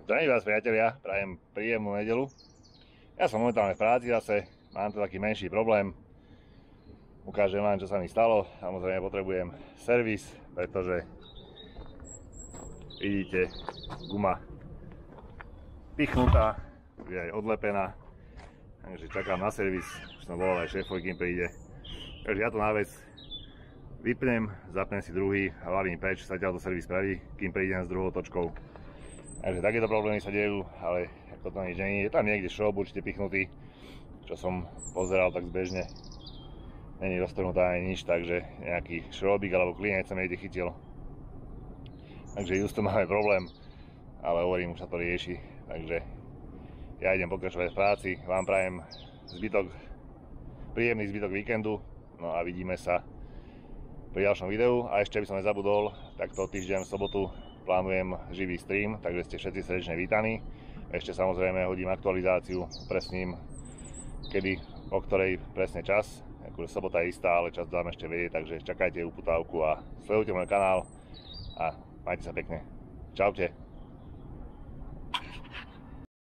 Zdravím vás, priatelia, prajem príjemnú nedeľu. Ja som momentálne v práci zase, mám tu taký menší problém. Ukážem vám, čo sa mi stalo. Samozrejme potrebujem servis, pretože vidíte, guma pichnutá, je aj odlepená. Takže čakám na servis, už som volal aj šéfovi, kým príde. Takže ja to na vec vypnem, zapnem si druhý a valím preč, zatiaľ to servis spraví, kým prídem s druhou točkou. Takže takéto problémy sa dejú, ale ako to nič není. Je tam niekde šroub určite pichnutý, čo som pozeral tak zbežne. Není roztrhnutá ani nič, takže nejaký šroubík alebo klinec sa mi niekde chytil. Takže just tu máme problém, ale hovorím, už sa to rieši. Takže ja idem pokračovať v práci, vám prajem príjemný zbytok víkendu, no a vidíme sa pri ďalšom videu. A ešte by som nezabudol, takto týždeň v sobotu plánujem živý stream, takže ste všetci srdečne vítaní. Ešte samozrejme hodím aktualizáciu presným, kedy, o ktorej presne čas. Akože sobota je istá, ale čas dám ešte vedieť, takže čakajte uputávku a sledujte môj kanál a majte sa pekne. Čaute.